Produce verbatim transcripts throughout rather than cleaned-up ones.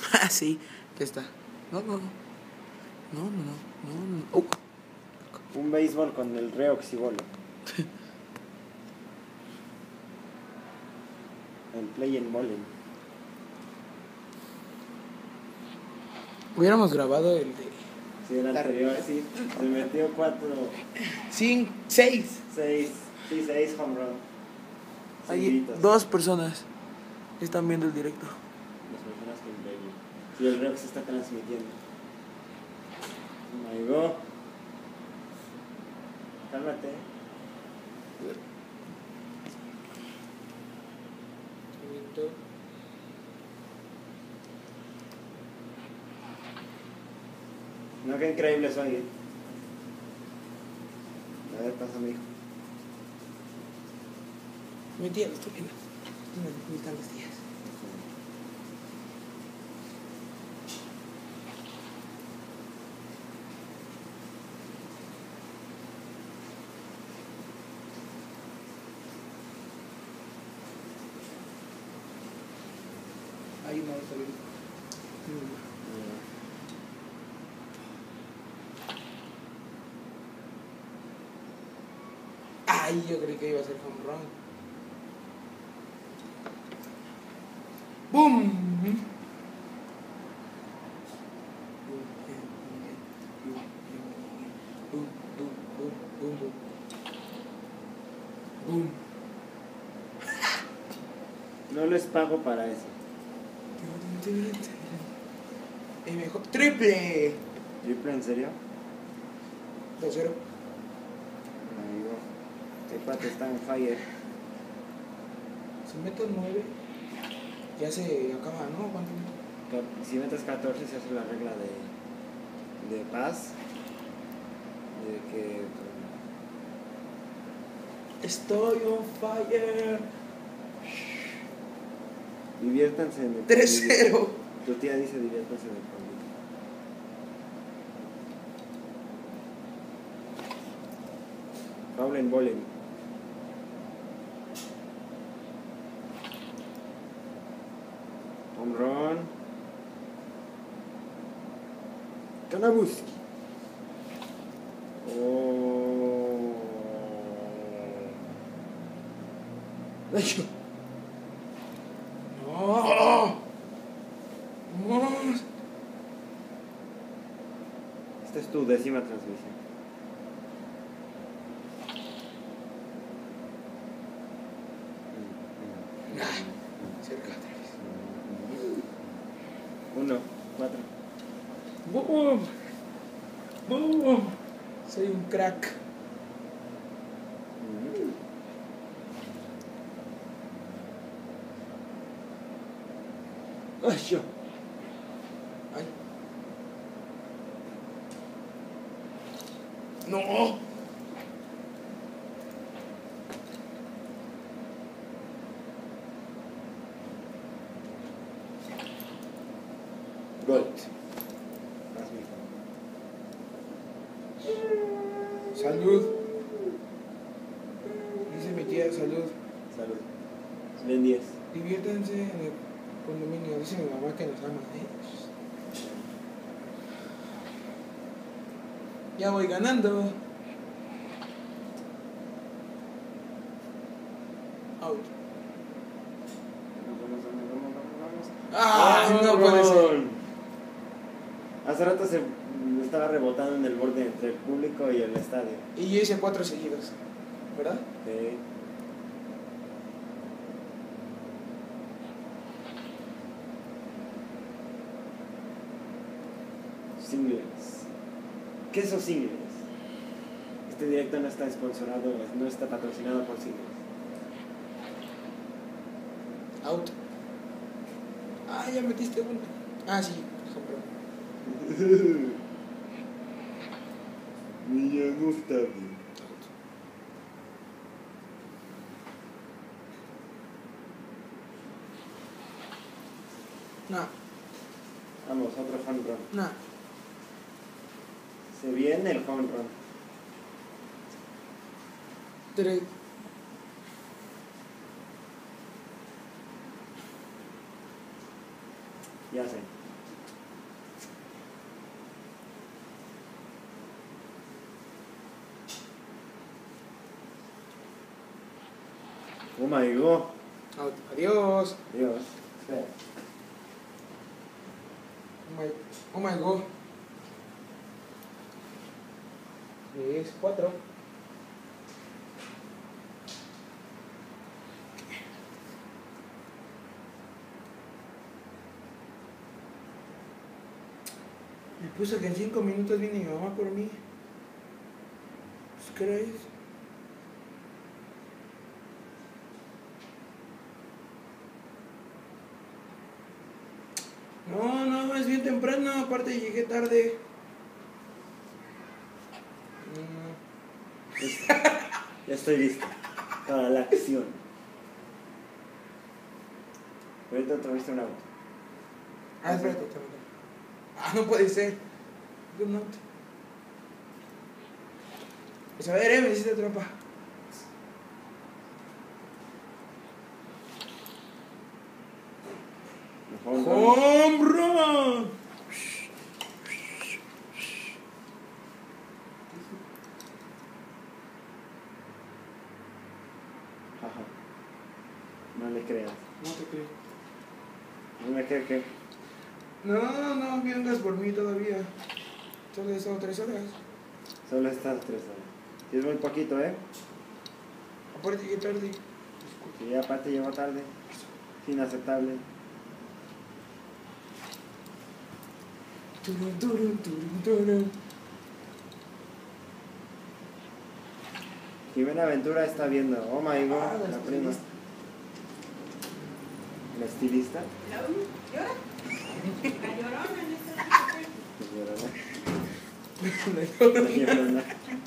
Ah, sí, ya está. No, no, no. No, no, no, no, no. Uh. Un béisbol con el reoxibolo. El play en bowling. Hubiéramos grabado el de... Sí, el La anterior, regla. sí. Se metió cuatro, Cinco, seis. seis, sí, seis home run. Hay Seguiditos. dos personas que están viendo el directo. Las personas con béisbol. Sí, el reo se está transmitiendo. Oh my god. Cálmate. No, qué increíble soy, ¿eh? A ver, pasa, mijo. Mi tía lo estoy viendo. ¿Dónde están las tías? Ahí no está bien. Ay, yo creí que iba a ser home run. ¡Bum! ¡Bum! No les pago para eso. El mejor triple. ¿Triple en serio? dos cero. Amigo, este cuate está en fire. Si meto nueve, ya se acaba, ¿no? ¿Cuánto? Si metes catorce se hace la regla de, de paz. De que... Estoy on fire. Diviértanse en el tres cero. Tu tía dice diviértanse en el pandillo. Foul en bowling. Home run. Kanabuski. Oh. Ay, no. No. Esta es tu décima transmisión. Cerca otra vez. Uno, cuatro. ¡Boom! ¡Boom! Soy un crack. Ay, yo. Ay. No. Gol. Salud. Dice mi tía, salud. Salud. Ven diez. Diviértanse en el condominio. Dice mi mamá que nos ama, ¿eh? Ya voy ganando. Out. Vamos, vamos, vamos, vamos, vamos. ¡Ah! No puede ser. Hace rato se estaba rebotando en el borde entre el público y el estadio. Y yo hice cuatro seguidos, ¿verdad? Sí. Singles. ¿Qué son singles? Este directo no está sponsorado, no está patrocinado por singles. Out. Ah, ya metiste uno. Ah, sí, compró. Niña, no está bien. No, Vamos, otro home run. no. Se viene el home run. Tres. Ya sé. Oh my god. Out. Adiós. Dios. Espera. Oh my, oh my god. Es cuatro. Me puso que en cinco minutos viene mi mamá por mí. ¿Pues qué hora es? No, no, es bien temprano, aparte llegué tarde. No. Listo. Ya estoy listo para la acción. Ahorita otra vez un auto. Ah, espérate, espérate. Ah, no puede ser. Good night. Pues a ver, eh, me hiciste trampa. Mejor no. Home run. Ajá. No le creas. No te creo. No me creo que. No, no vengas por mí todavía. Solo he estado tres horas. Solo estas tres horas. Y es muy poquito, ¿eh? Aparte llegué tarde. Y aparte llegó tarde. Es inaceptable. Turun, turun, turun, turun. Jimena Ventura está viendo. Oh my god, Ah, la la prima. estilista. ¿La estilista? ¿Llora? La llorona en esta La llorona. La llorona.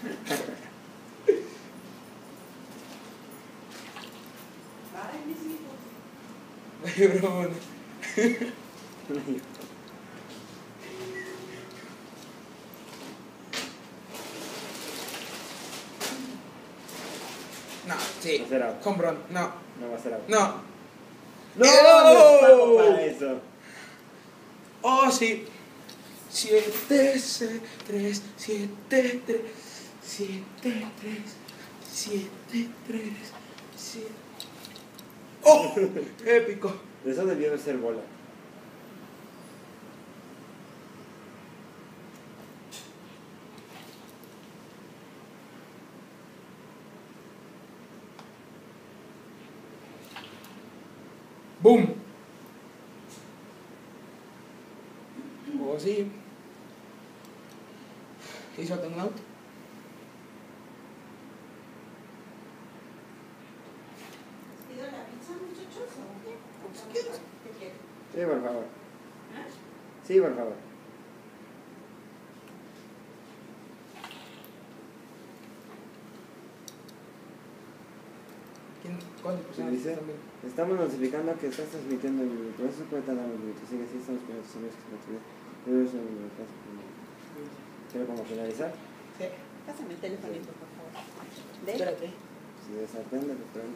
Ay, mis hijos. La llorona. No, sí. Va a ser out. Home run. No. No va a ser out. No. ¡No! ¡Oh! ¡No estamos para eso! Oh, sí. Siete, tres, siete, tres, siete, tres, siete, tres, siete. ¡Oh! Épico. Eso debió de ser bola. ¡Boom! Oh, sí. ¿Hizo un out? ¿Pido la pizza, muchachos? ¿O qué? Si quieres. ¿Qué quieren? Sí, por favor. ¿Ah? Sí, por favor. ¿Quién? ¿Cuántas ¿Qué personas dice? están viendo? Estamos notificando que estás transmitiendo en vivo. Por eso puede tardar unos minutos. Sigue así, estamos con los amigos que se transmiten. ¿Quiero como finalizar? Sí. Pásame el telefonito, por favor. ¿De? Espérate. Si de sartén, de pronto.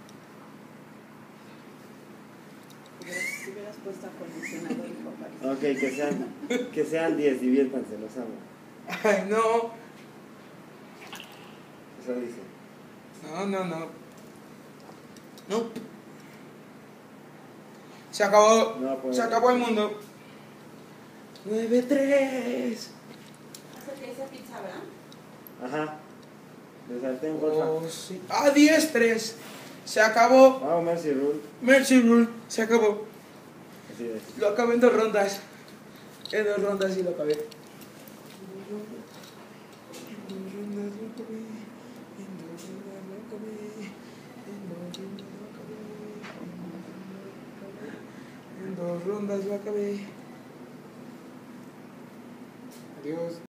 Si hubieras puesto acondicionador, hijo, para Ok, que sean, que sean diez, diviértanse, los amo. Ay, no. Eso dice. No, no, no. No. Se acabó. No puede. Se acabó el mundo. nueve tres. Hace esa pizza, ¿verdad? Ajá. De sartén, porfa. Oh, sí. Ah, diez tres. Se acabó. Wow, Mercy Rule. Mercy Rule. Se acabó. Así es. Lo acabé en dos rondas. En dos rondas y lo acabé. En dos rondas lo acabé. En dos rondas lo acabé. En dos rondas lo acabé. En dos rondas lo acabé. Adiós.